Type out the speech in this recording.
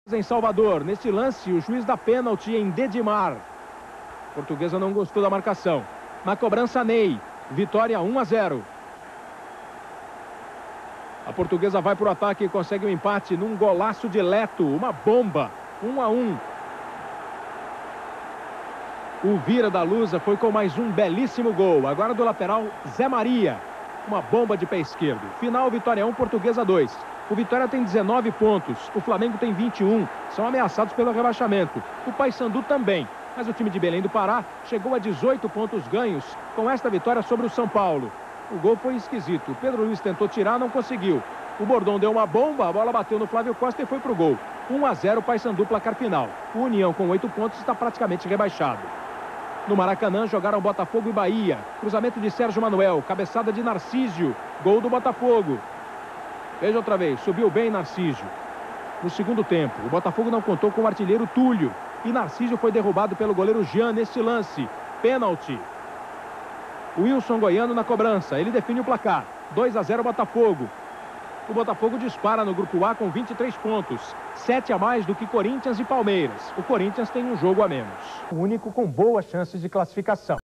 Em Salvador, neste lance, o juiz dá pênalti em Dedimar. A portuguesa não gostou da marcação. Na cobrança, Ney. Vitória 1-0. A portuguesa vai para o ataque e consegue um empate num golaço de Leto. Uma bomba. 1-1. O Vira da Lusa foi com mais um belíssimo gol. Agora do lateral, Zé Maria. Uma bomba de pé esquerdo. Final, Vitória 1, Portuguesa 2. O Vitória tem 19 pontos. O Flamengo tem 21. São ameaçados pelo rebaixamento. O Paysandu também. Mas o time de Belém do Pará chegou a 18 pontos ganhos com esta vitória sobre o São Paulo. O gol foi esquisito. O Pedro Luiz tentou tirar, não conseguiu. O Bordão deu uma bomba, a bola bateu no Flávio Costa e foi pro gol. 1-0 Paysandu, placar final. O União com 8 pontos está praticamente rebaixado. No Maracanã jogaram Botafogo e Bahia. Cruzamento de Sérgio Manuel, cabeçada de Narcísio. Gol do Botafogo. Veja outra vez, subiu bem Narcísio. No segundo tempo, o Botafogo não contou com o artilheiro Túlio. E Narcísio foi derrubado pelo goleiro Jean neste lance. Pênalti. Wilson Goiano na cobrança. Ele define o placar. 2-0 Botafogo. O Botafogo dispara no grupo A com 23 pontos. 7 a mais do que Corinthians e Palmeiras. O Corinthians tem um jogo a menos. O único com boas chances de classificação.